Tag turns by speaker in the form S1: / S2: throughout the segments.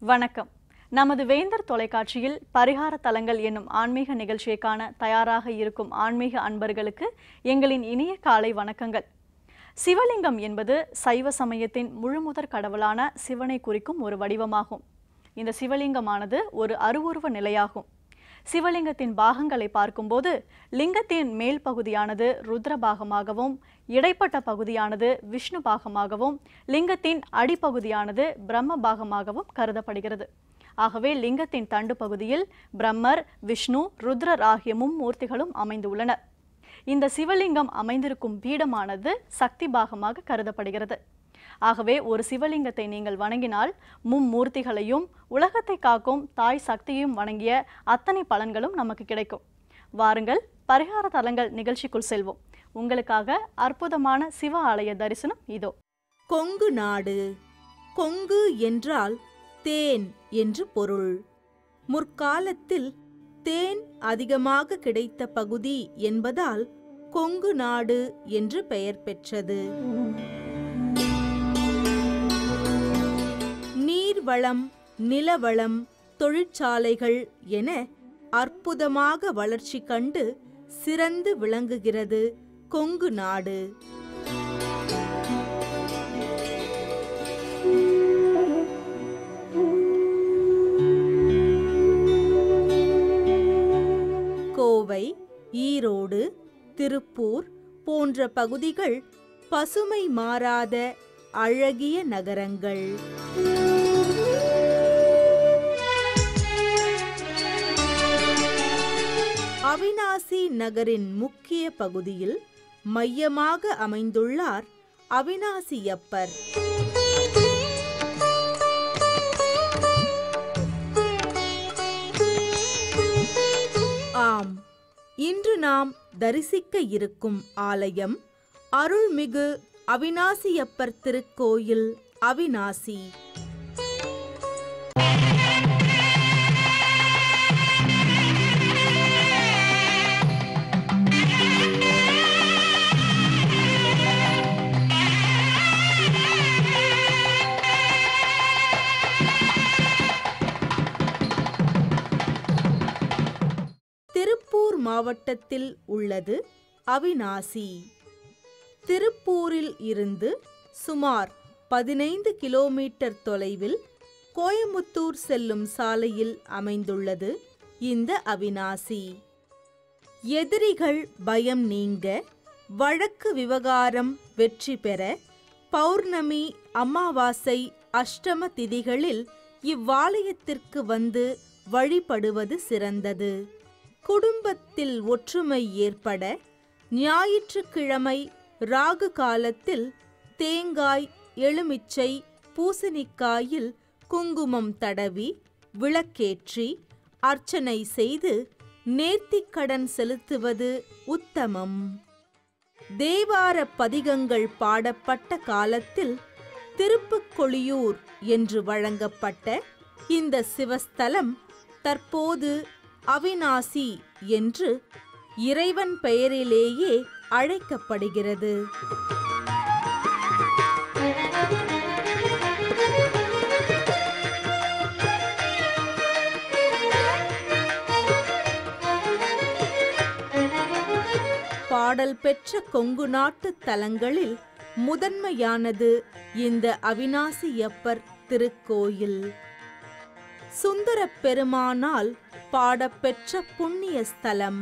S1: வணக்கம். நமது வேந்தர் தொலைக்காட்சியில் பரிகார தலங்கள் என்னும் ஆன்மீக நிகழ்ச்சியை காண தயாராக இருக்கும் ஆன்மீக அன்பர்களுக்கு எங்களின் இனிய காலை வணக்கங்கள். சிவலிங்கம் என்பது சைவ சமயத்தின் முழுமுதற் கடவுளான சிவனை குறிக்கும் ஒரு வடிவமாகும். இந்த சிவலிங்கமானது ஒரு அருவுருவ நிலையாகும். சிவலிங்கத்தின் பாகங்களை பார்க்கும்போது லிங்கத்தின் மேல் பகுதியானது ருத்ர பாகமாகவும், இடைப்பட்ட பகுதியானது விஷ்ணு பாகமாகவும், லிங்கத்தின் அடிப்பகுதியானது பிரம்ம பாகமாகவும் கருதப்படுகிறது. ஆகவே லிங்கத்தின் தண்டு பகுதியில் பிரம்மர், விஷ்ணு, ருத்ரர் ஆகிய மும்மூர்த்திகளும் அமைந்துள்ளனர். இந்த சிவலிங்கம் அமைந்திருக்கும் பீடமானது சக்தி பாகமாக கருதப்படுகிறது. ஆகவே ஒரு சிவலிங்கத்தை நீங்கள் வணங்கினால் மும்மூர்த்திகளையும் உலகத்தை காக்கும் தாய் சக்தியையும் வணங்கிய அத்தனை பலன்களும் நமக்கு கிடைக்கும். வாருங்கள், பரிகார தலங்கள் நிகழ்ச்சிக்குள் செல்வோம். உங்களுக்காக அற்புதமான சிவ ஆலய தரிசனம் இதோ.
S2: கொங்கு நாடு. கொங்கு என்றால் தேன் என்று பொருள். முற்காலத்தில் தேன் அதிகமாக கிடைத்த பகுதி என்பதால் கொங்கு நாடு என்று பெயர் பெற்றது. நீர்வளம், நிலவளம், தொழிற்சாலைகள் என அற்புதமாக வளர்ச்சி கண்டு சிறந்து விளங்குகிறது கொங்கு நாடு. கோவை, ஈரோடு, திருப்பூர் போன்ற பகுதிகள் பசுமை மாறாத அழகிய நகரங்கள். அவினாசி நகரின் முக்கிய பகுதியில் மையமாக அமைந்துள்ளார் அவினாசியப்பர். ஆம், இன்று நாம் தரிசிக்க இருக்கும் ஆலயம் அருள்மிகு அவினாசியப்பர் திருக்கோயில் அவினாசி. திருப்பூர் மாவட்டத்தில் உள்ளது அவினாசி. திருப்பூரில் இருந்து சுமார் 15 கிலோமீட்டர் தொலைவில் கோயமுத்தூர் செல்லும் சாலையில் அமைந்துள்ளது இந்த அவினாசி. எதிரிகள் பயம் நீங்க, வழக்கு விவகாரம் வெற்றி பெற பௌர்ணமி, அமாவாசை, அஷ்டம திதிகளில் இவ்வாலயத்திற்கு வந்து வழிபடுவது சிறந்தது. குடும்பத்தில் ஒற்றுமை ஏற்பட ஞாயிற்றுக்கிழமை ராகு காலத்தில் தேங்காய், எலுமிச்சை, பூசணிக்காயில் குங்குமம் தடவி விளக்கேற்றி அர்ச்சனை செய்து நேர்த்திக்கடன் செலுத்துவது உத்தமம். தேவார பதிகங்கள் பாடப்பட்ட காலத்தில் திருப்புக்கொளியூர் என்று வழங்கப்பட்ட இந்த சிவஸ்தலம் தற்போது அவினாசி என்று இறைவன் பெயரிலேயே அழைக்கப்படுகிறது. பாடல் பெற்ற கொங்கு நாட்டு தலங்களில் முதன்மையானது இந்த அவினாசியப்பர் திருக்கோயில். சுந்தரப் பெருமானால் பாடப்பெற்ற புண்ணிய ஸ்தலம்.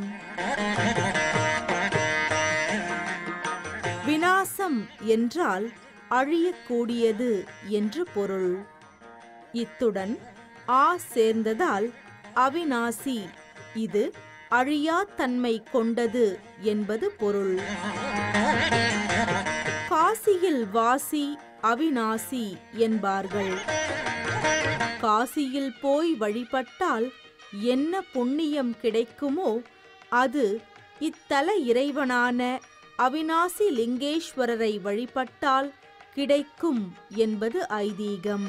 S2: விநாசம் என்றால் அழியக்கூடியது என்று பொருள். இத்துடன் ஆ சேர்ந்ததால் அவினாசி, இது அழியா தன்மை கொண்டது என்பது பொருள். காசியில் வாசி அவினாசி என்பார்கள். காசியில் போய் வழிபட்டால் என்ன புண்ணியம் கிடைக்குமோ அது இத்தல இறைவனான அவினாசி லிங்கேஸ்வரரை வழிபட்டால் கிடைக்கும் என்பது ஐதீகம்.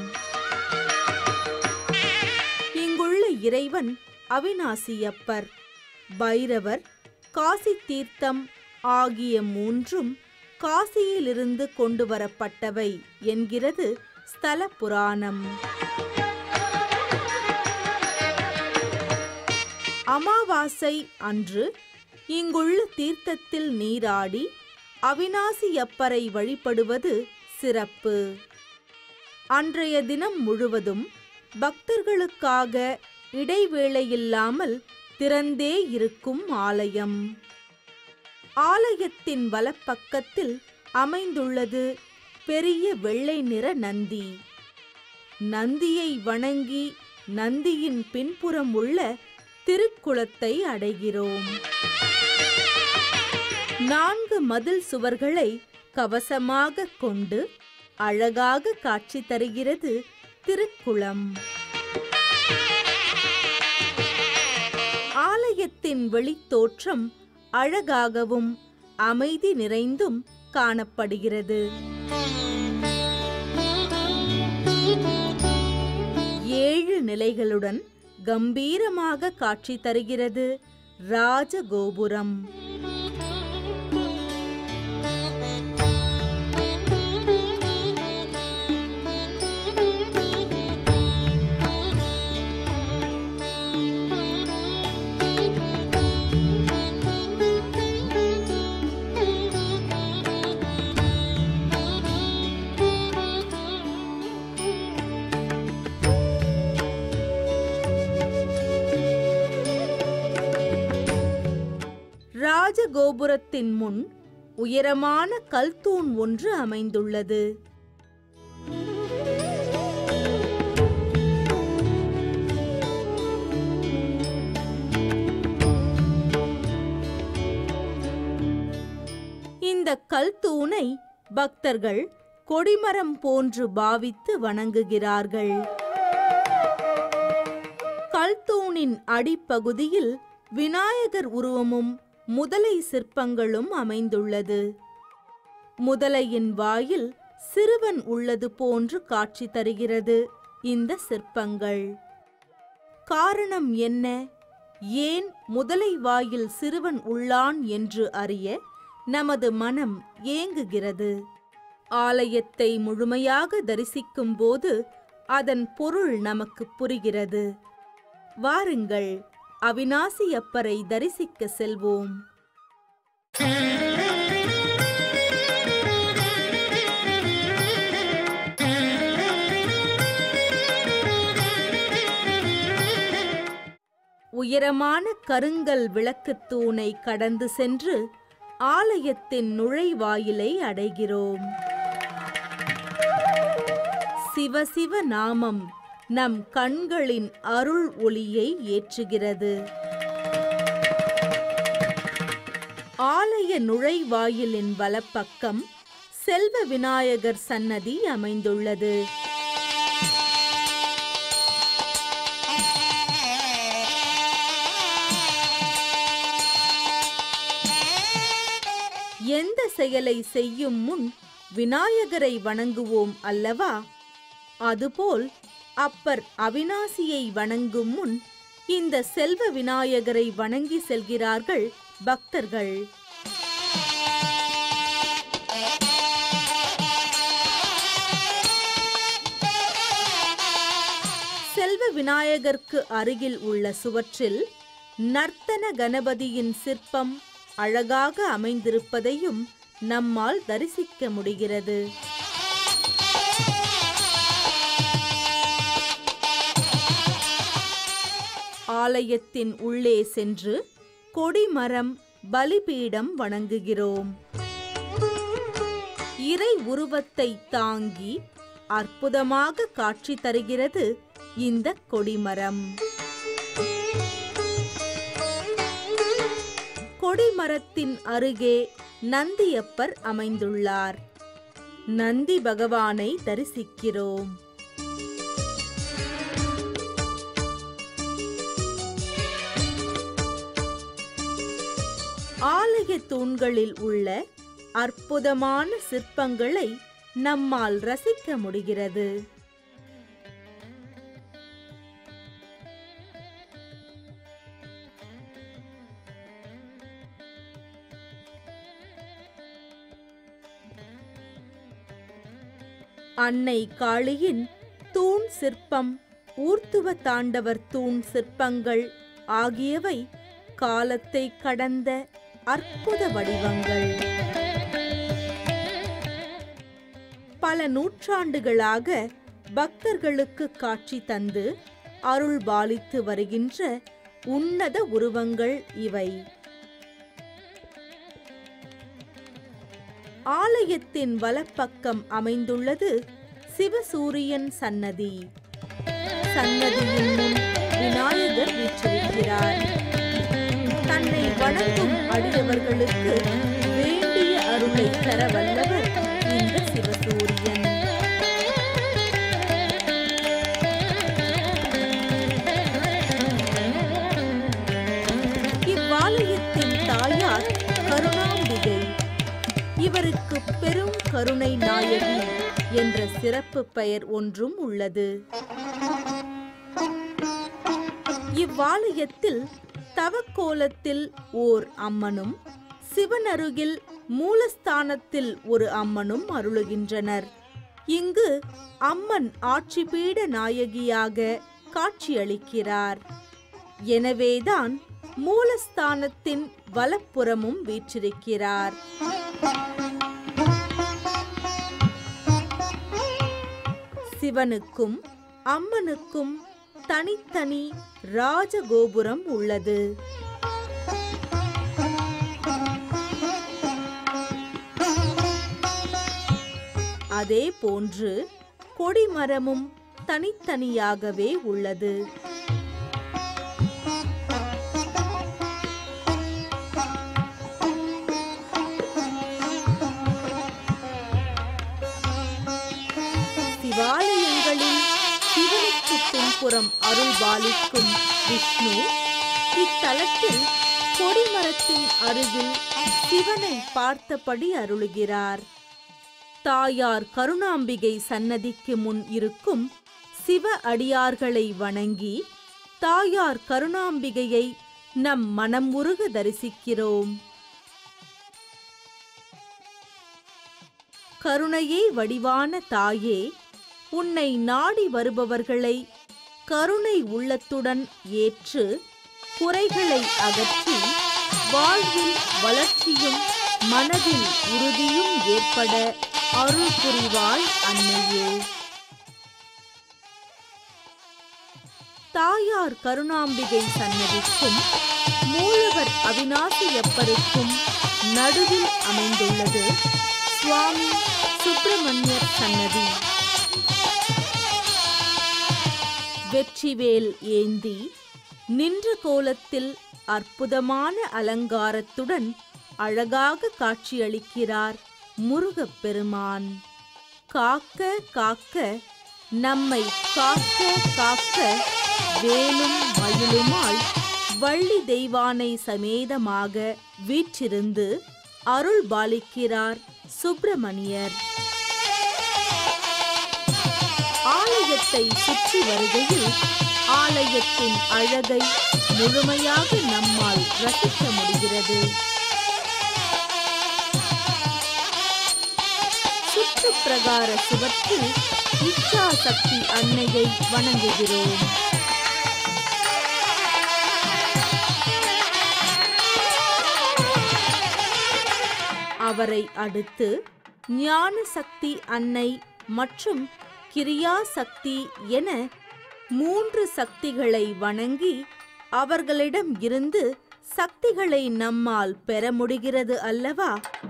S2: இங்குள்ள இறைவன் அவினாசியப்பர், பைரவர், காசி தீர்த்தம் ஆகிய மூன்றும் காசியிலிருந்து கொண்டு வரப்பட்டவை என்கிறது ஸ்தல புராணம். அமாவாசை அன்று இங்குள்ள தீர்த்தத்தில் நீராடி அவினாசியப்பரை வழிபடுவது சிறப்பு. அன்றைய தினம் முழுவதும் பக்தர்களுக்காக இடைவேளையில்லாமல் திறந்தே இருக்கும் ஆலயம். ஆலயத்தின் வலப்பக்கத்தில் அமைந்துள்ளது பெரிய வெள்ளை நிற நந்தி. நந்தியை வணங்கி நந்தியின் பின்புறம் உள்ள திருக்குளத்தை அடைகிறோம். 4 மதில் சுவர்களை கவசமாக கொண்டு அழகாக காட்சி தருகிறது திருக்குளம். ஆலயத்தின் வெளித்தோற்றம் அழகாகவும் அமைதி நிறைந்தும் காணப்படுகிறது. 7 நிலைகளுடன் கம்பீரமாக காட்சி தருகிறது ராஜகோபுரம். ராஜகோபுரத்தின் முன் உயரமான கல்தூண் ஒன்று அமைந்துள்ளது. இந்த கல்தூணை பக்தர்கள் கொடிமரம் போன்று பாவித்து வணங்குகிறார்கள். கல்தூணின் அடிப்பகுதியில் விநாயகர் உருவமும் முதலை சிற்பங்களும் அமைந்துள்ளது. முதலையின் வாயில் சிறுவன் உள்ளது போன்று காட்சி தருகிறது இந்த சிற்பங்கள். காரணம் என்ன? ஏன் முதலை வாயில் சிறுவன் உள்ளான் என்று அறிய நமது மனம் ஏங்குகிறது. ஆலயத்தை முழுமையாக தரிசிக்கும் போது அதன் பொருள் நமக்கு புரிகிறது. வாருங்கள், அவினாசியப்பரை தரிசிக்க செல்வோம். உயரமான கருங்கல் விளக்குத் தூணை கடந்து சென்று ஆலயத்தின் நுழைவாயிலை அடைகிறோம். சிவசிவ நாமம் நம் கண்களின் அருள் ஒளியை ஏற்றுகிறது. ஆலய நுழைவாயிலின் வலப்பக்கம் செல்வ விநாயகர் சன்னதி அமைந்துள்ளது. எந்த செயலை செய்யும் முன் விநாயகரை வணங்குவோம் அல்லவா? அதுபோல் அப்பர் அவினாசியை வணங்கும் முன் இந்த செல்வ விநாயகரை வணங்கி செல்கிறார்கள் பக்தர்கள். செல்வ விநாயகருக்கு அருகில் உள்ள சுவற்றில் நர்த்தன கணபதியின் சிற்பம் அழகாக அமைந்திருப்பதையும் நம்மால் தரிசிக்க முடிகிறது. ஆலயத்தின் உள்ளே சென்று கொடிமரம், பலிபீடம் வணங்குகிறோம். இறை உருவத்தை தாங்கி அற்புதமாக காட்சி தருகிறது இந்த கொடிமரம். கொடிமரத்தின் அருகே நந்தியப்பர் அமைந்துள்ளார். நந்தி பகவானை தரிசிக்கிறோம். ஆலய தூண்களில் உள்ள அற்புதமான சிற்பங்களை நம்மால் ரசிக்க முடிகிறது. அன்னை காளியின் தூண் சிற்பம், ஊர்த்துவ தாண்டவர் தூண் சிற்பங்கள் ஆகியவை காலத்தை கடந்த அற்புத வடிவங்கள். பல நூற்றாண்டுகளாக பக்தர்களுக்கு காட்சி தந்து அருள் பாலித்து வருகின்ற உன்னத உருவங்கள் இவை. ஆலயத்தின் வலப்பக்கம் அமைந்துள்ளது சிவசூரியன் சன்னதி. சன்னதியின் முன் விநாயகர் வீற்றிருக்கிறார். தன்னை வணங்கும் அடியவர்களுக்கு வேண்டிய அருளை தர வல்லவர் இந்த சிவசூரியன். இவ்வாலயத்தின் தாயார் கருணாம்பிகை. இவருக்கு பெரும் கருணை நாயகி என்ற சிறப்பு பெயர் ஒன்றும் உள்ளது. இவ்வாலயத்தில் தவக்கோலத்தில் ஓர் அம்மனும் சிவனருகில் மூலஸ்தானத்தில் ஒரு அம்மனும் அருளுகின்றனர். இங்கு அம்மன் ஆட்சிபீட நாயகியாக காட்சியளிக்கிறார். எனவேதான் மூலஸ்தானத்தின் வலப்புறமும் வீற்றிருக்கிறார். சிவனுக்கும் அம்மனுக்கும் தனித்தனி ராஜகோபுரம் உள்ளது. அதே போன்று கொடிமரமும் தனித்தனியாகவே உள்ளது. சிவாலயங்களில் சிவனுக்கு பின்புறம் அருள் பாலிக்கும் விஷ்ணு இத்தலத்தில் கொடிமரத்தின் அருகில் சிவனை பார்த்தபடி அருளுகிறார். தாயார் கருணாம்பிகை சன்னதிக்கு முன் இருக்கும் சிவ அடியார்களை வணங்கி தாயார் கருணாம்பிகையை நம் மனம் உருக தரிசிக்கிறோம். கருணையே வடிவான தாயே, உன்னை நாடி வருபவர்களை கருணை உள்ளத்துடன் ஏற்று குறைகளை அகற்றி வாழ்வில் வளர்ச்சியும் மனதில் உறுதியும் ஏற்பட அருள் புரிவாய் அன்னையே. தாயார் கருணாம்பிகை சன்னதிக்கும் மூலவர் அவினாசியப்பருக்கும் நடுவில் அமைந்துள்ளது சுவாமி சுப்பிரமணியர் சன்னதி. வெற்றிவேல் ஏந்தி நின்ற கோலத்தில் அற்புதமான அலங்காரத்துடன் அழகாக காட்சியளிக்கிறார் முருகப்பெருமான். காக்க காக்க நம்மை காக்க காக்க வேலும் மயிலுமாய் வள்ளி தெய்வானை சமேதமாக வீற்றிருந்து அருள் பாலிக்கிறார் சுப்பிரமணியர். ஆலயத்தை சுற்றி வருகையில் ஆலயத்தின் அழகை முழுமையாக நம்மால் ரசிக்க முடிகிறது. சுற்றுப்பிரகார சுவற்றில் இச்சா சக்தி அன்னையை வணங்குகிறோம். அவரை அடுத்து ஞான சக்தி அன்னை மற்றும் கிரியா சக்தி என 3 சக்திகளை வணங்கி அவர்களிடம் இருந்து சக்திகளை நம்மால் பெற முடிகிறது அல்லவா?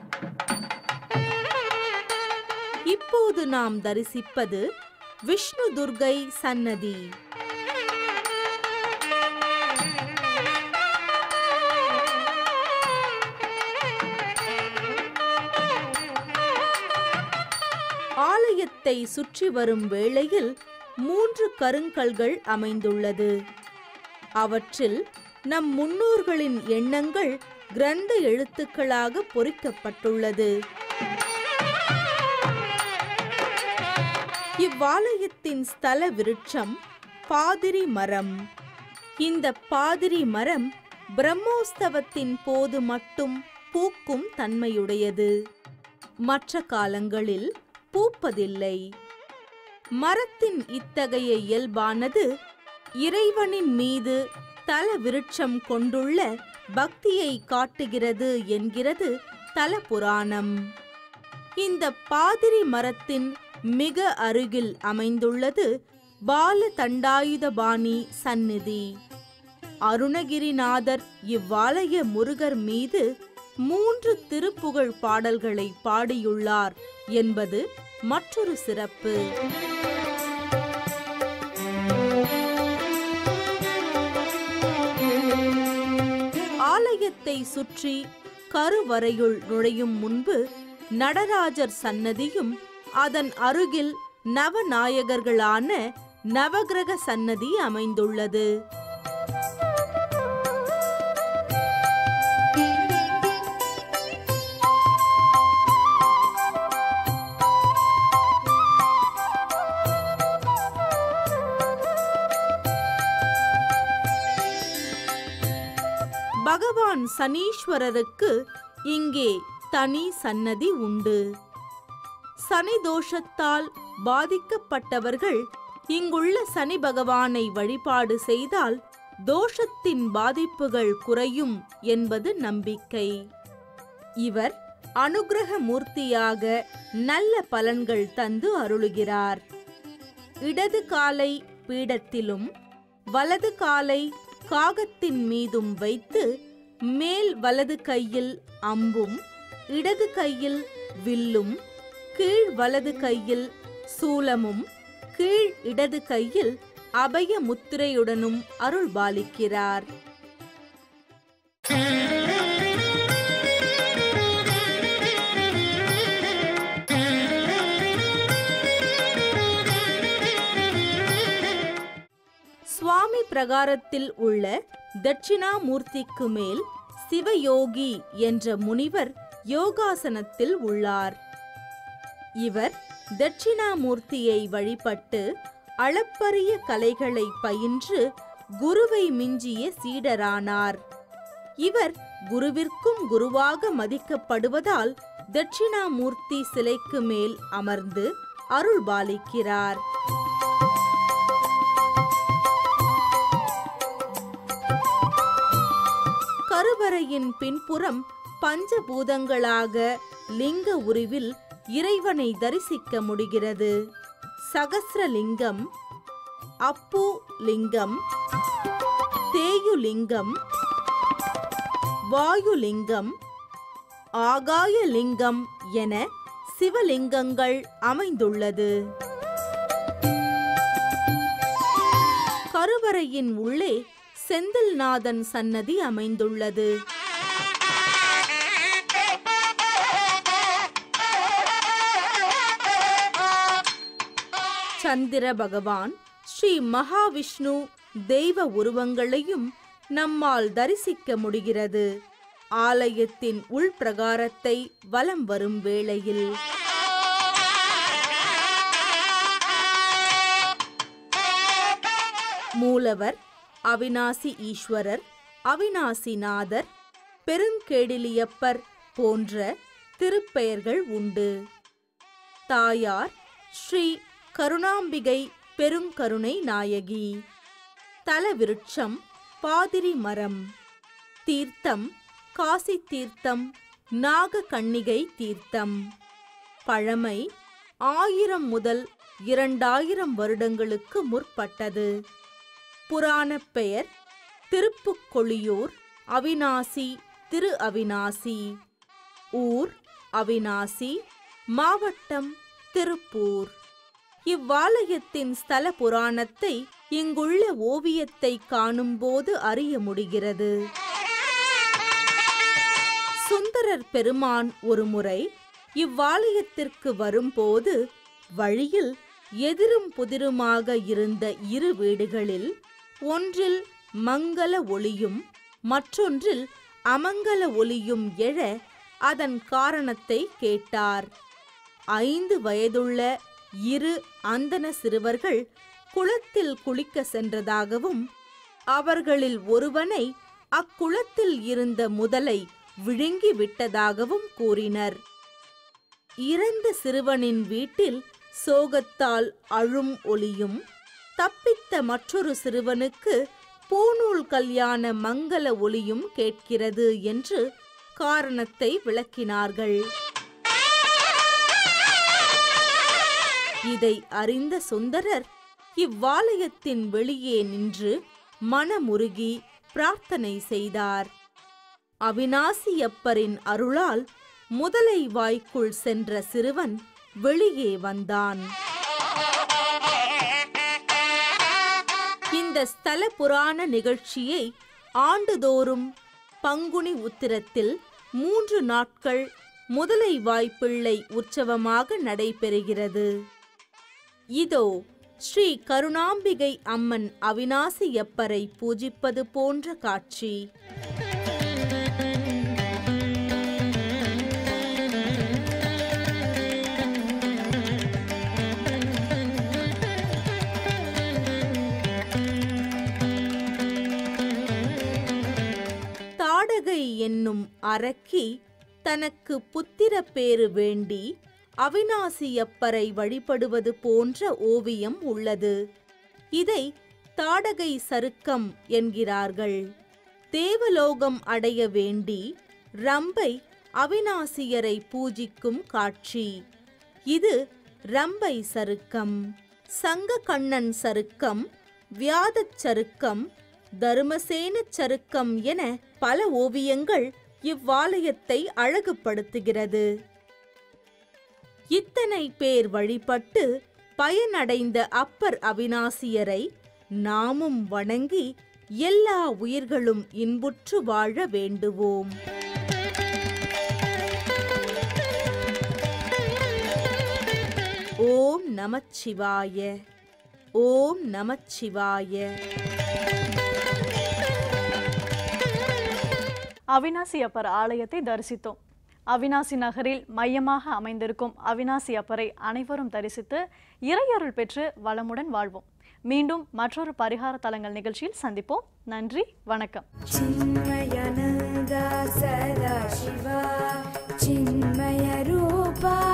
S2: இப்போது நாம் தரிசிப்பது விஷ்ணு துர்கை சன்னதி. ஆலயத்தை சுற்றி வரும் வேளையில் 3 கருங்கல்கள் அமைந்துள்ளது. அவற்றில் நம் முன்னோர்களின் எண்ணங்கள் கிரந்த எழுத்துக்களாக பொறிக்கப்பட்டுள்ளது. இவ்வாலயத்தின் ஸ்தல விருட்சம் பாதிரி மரம். இந்த பாதிரி மரம் பிரம்மோற்சவத்தின் போது மட்டும் பூக்கும் தன்மையுடையது. மற்ற காலங்களில் பூப்பதில்லை. மரத்தின் இத்தகைய இயல்பானது இறைவனின் மீது தல விருட்சம் கொண்டுள்ள பக்தியை காட்டுகிறது என்கிறது தல புராணம். இந்த பாதிரி மரத்தின் மிக அருகில் அமைந்துள்ளது பால தண்டாயுதபாணி சந்நிதி. அருணகிரிநாதர் இவ்வாலய முருகர் மீது 3 திருப்புகழ் பாடல்களை பாடியுள்ளார் என்பது மற்றொரு சிறப்பு. ஆலயத்தை சுற்றி கருவறையுள் நுழையும் முன்பு நடராஜர் சன்னதியும் அதன் அருகில் நவநாயகர்களான நவகிரக சன்னதி அமைந்துள்ளது. பகவான் சனீஸ்வரருக்கு இங்கே தனி சன்னதி உண்டு. சனி தோஷத்தால் பாதிக்கப்பட்டவர்கள் இங்குள்ள சனி பகவானை வழிபாடு செய்தால் தோஷத்தின் பாதிப்புகள் குறையும் என்பது நம்பிக்கை. இவர் அனுக்கிரக மூர்த்தியாக நல்ல பலன்கள் தந்து அருளுகிறார். இடது காலை பீடத்திலும் வலது காலை காகத்தின் மீதும் வைத்து மேல் வலது கையில் அம்பும் இடது கையில் வில்லும் கீழ் வலது கையில் சூலமும் கீழ் இடது கையில் அபய முத்திரையுடனும் அருள்பாலிக்கிறார். சுவாமி பிரகாரத்தில் உள்ள தட்சிணாமூர்த்திக்கு மேல் சிவயோகி என்ற முனிவர் யோகாசனத்தில் உள்ளார். இவர் தட்சிணாமூர்த்தியை வழிபட்டு அளப்பரிய கலைகளை பயின்று குருவை மிஞ்சிய சீடரானார். இவர் குருவிற்கும் குருவாக மதிக்கப்படுவதால் தட்சிணாமூர்த்தி சிலைக்கு மேல் அமர்ந்து அருள்பாலிக்கிறார். கருவறையின் பின்புறம் பஞ்சபூதங்களாக லிங்க உருவில் இறைவனை தரிசிக்க முடிகிறது. சகஸ்ரலிங்கம், அப்பு லிங்கம், தேயுலிங்கம், வாயுலிங்கம், ஆகாயலிங்கம் என சிவலிங்கங்கள் அமைந்துள்ளது. கருவறையின் உள்ளே செந்தில்நாதன் சன்னதி அமைந்துள்ளது. சந்திர பகவான், ஸ்ரீ மகாவிஷ்ணு தெய்வ உருவங்களையும் நம்மால் தரிசிக்க முடிகிறது. ஆலயத்தின் உள்பிரகாரத்தை வலம் வரும் வேளையில் மூலவர் அவினாசி ஈஸ்வரர், அவினாசிநாதர், பெருங்கேடிலியப்பர் போன்ற திருப்பெயர்கள் உண்டு. தாயார் ஸ்ரீ கருணாம்பிகை பெருங்கருணை நாயகி. தலவிருட்சம் பாதிரி மரம். தீர்த்தம் காசி தீர்த்தம், நாககன்னிகை தீர்த்தம். பழமை 1000 முதல் 2000 வருடங்களுக்கு முற்பட்டது. புராணப் பெயர் திருப்புக்கொளியூர், அவினாசி, திரு அவினாசி. ஊர் அவினாசி, மாவட்டம் திருப்பூர். இவ்வாலயத்தின் ஸ்தல புராணத்தை இங்குள்ள ஓவியத்தை காணும்போது அறிய முடிகிறது. சுந்தரர் பெருமான் ஒருமுறை இவ்வாலயத்திற்கு வரும்போது வழியில் எதிரும் புதிருமாக இருந்த 2 வீடுகளில் ஒன்றில் மங்கள ஒளியும் மற்றொன்றில் அமங்கல ஒளியும் எழ அதன் காரணத்தை கேட்டார். 5 வயதுள்ள 2 அந்தன சிறுவர்கள் குளத்தில் குளிக்க சென்றதாகவும் அவர்களில் ஒருவனை அக்குளத்தில் இருந்த முதலை விழுங்கி விட்டதாகவும் கூறினர். இறந்த சிறுவனின் வீட்டில் சோகத்தால் அழும் ஒலியும், தப்பித்த மற்றொரு சிறுவனுக்கு பூநூல் கல்யாண மங்கள ஒலியும் கேட்கிறது என்று காரணத்தை விளக்கினார்கள். இதை அறிந்த சுந்தரர் இவ்வாலயத்தின் வெளியே நின்று மனமுருகி பிரார்த்தனை செய்தார். அவினாசியப்பரின் அருளால் முதலை வாய்க்குள் சென்ற சிறுவன் வெளியே வந்தான். இந்த ஸ்தல புராண நிகழ்ச்சியை ஆண்டுதோறும் பங்குனி உத்திரத்தில் 3 நாட்கள் முதலை வாய்ப்பிள்ளை உற்சவமாக நடைபெறுகிறது. இதோ ஸ்ரீ கருணாம்பிகை அம்மன் அவினாசியப்பரை பூஜிப்பது போன்ற காட்சி. தாடகை என்னும் அரக்கி தனக்கு புத்திர பேறு வேண்டி அவினாசியப்பரை வழிபடுவது போன்ற ஓவியம் உள்ளது. இதை தாடகை சருக்கம் என்கிறார்கள். தேவலோகம் அடைய வேண்டி ரம்பை அவினாசியரை பூஜிக்கும் காட்சி. இது ரம்பை சருக்கம். சங்க கண்ணன் சருக்கம், வியாதச் சருக்கம், தருமசேனச் சருக்கம் என பல ஓவியங்கள் இவ்வாலயத்தை அழகுபடுத்துகிறது. இத்தனை பேர் வழிபட்டு பயனடைந்த அப்பர் அவினாசியரை நாமும் வணங்கி எல்லா உயிர்களும் இன்புற்று வாழ வேண்டுவோம். ஓம் நமச்சிவாய. ஓம் நமச்சிவாய.
S1: அவினாசியப்பர் ஆலயத்தை தரிசித்தோம். அவினாசி நகரில் மையமாக அமைந்திருக்கும் அவினாசியப்பரை அனைவரும் தரிசித்து இறையருள் பெற்று வளமுடன் வாழ்வோம். மீண்டும் மற்றொரு பரிகார தலங்கள் நிகழ்ச்சியில் சந்திப்போம். நன்றி, வணக்கம்.
S3: சின்மய ரூபா